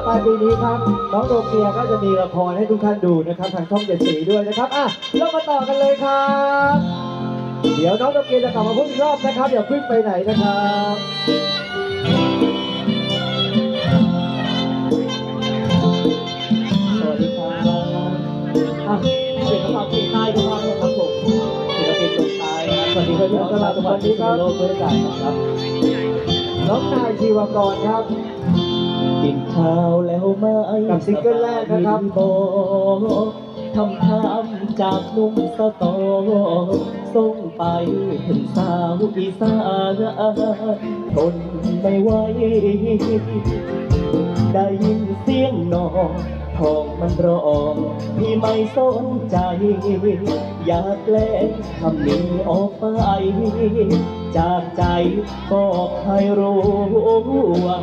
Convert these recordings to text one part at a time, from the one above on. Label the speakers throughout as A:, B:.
A: ปลายปีนี้ครับน้องโนเกียก็จะมีละครให้ทุกท่านดูนะครับทางช่อง7 สีด้วยนะครับเรามาต่อกันเลยครับเดี๋ยวน้องโนเกียจะกลับมาพูดอีกรอบนะครับอย่าพึ่งไปไหนนะครับสวัสดีครับเสียงข่าวปีใต้ทุกท่านนะครับผมศิลปินคนไทยสวัสดีครับน้องตลาดสวัสดีครับโลกบริการครับน้องนายชีวกรครับ
B: กินข้าวแล้วไม่
A: กับซิงเกิลแรกนะครับ
B: ทำจากนุ่มสตอส่งไปถึงสาวอีสานทนไม่ไหวได้ยินเสียงน้องท้องมันร้องพี่ไม่สนใจอยากแกล้งคำนี้ออกไปจากใจบอกให้รู้ว่า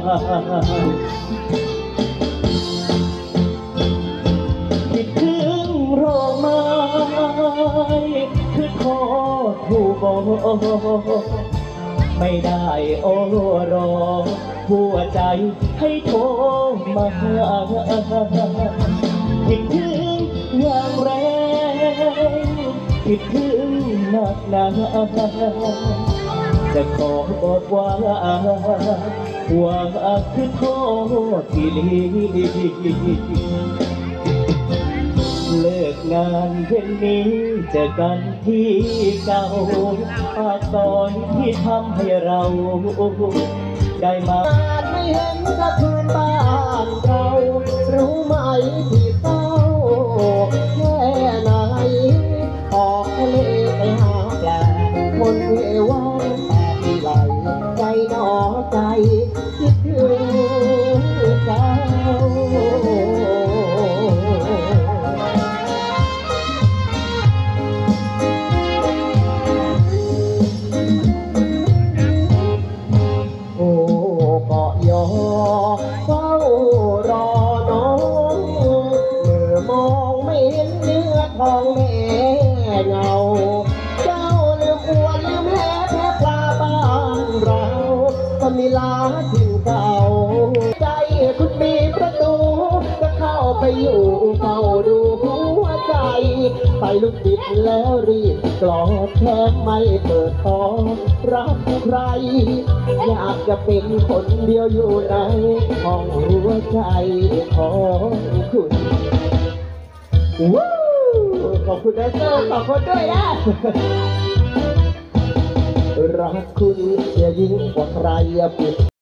B: คิดถึงโรไม้คือขอถูกบอกไม่ได้โอ้รอหัวใจให้โทรมาหาคิดถึงอย่างแรงคิดถึงหนักหนาจะขอบอกว่าคือโทษที่ลีเลิกงานเย็นนี้เจอกันที่เก่าปากซอยที่ทำให้เราได้มา
C: ไม่เห็นสะเทือนบ้านเรารู้ไหมที่เศร้าแค่ไหนออกทะเลไปหาปลาคนเทวันแต่ที่ไหลใจหนอใจคิดถึงเจ้าเฝ้ารอน้องเมื่อมองไม่เห็นเนื้อทองแม่เงาเจ้าลืมอ้วนลืมแพ้แพ้ปลาบ้านเราก็มีลาถิ่นเก่าใจคุณมีประตูก็เข้าไปอยู่เฝ้าดูหัวใจไฟลุกติดแล้วรีบกลอดแค่ไม่เปิดท้องรับใครอยากจะเป็นคนเดียวอยู่ในห้องหัวใจของคุณขอบคุณแดนเซอร์2 คนด้วยนะรักคุณอย่ายิ่งกว่าใคร